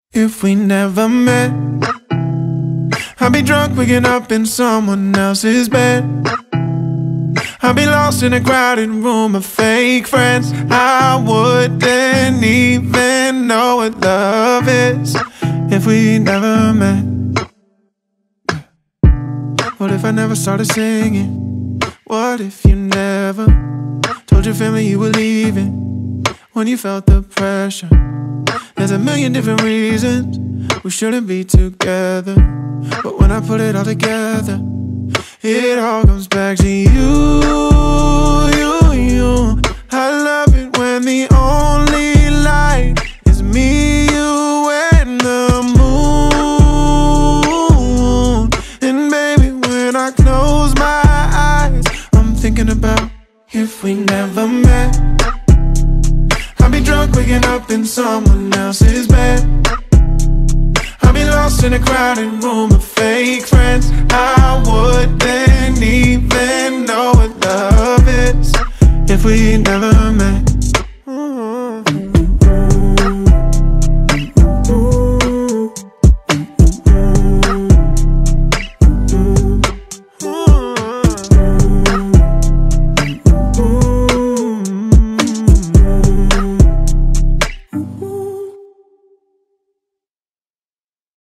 If we never met, I'd be drunk waking up in someone else's bed. I'd be lost in a crowded room of fake friends. I wouldn't even know what love is if we never met. What if I never started singing? What if you never told your family you were leaving when you felt the pressure? There's a million different reasons we shouldn't be together, but when I put it all together, it all comes back to you. I love it when the only light is me, you, and the moon. And baby, when I close my eyes, I'm thinking about if we never met. I'd be drunk waking up in someone else's bed. I'd be lost in a crowded room of fake friends. I wouldn't even know what love is if we never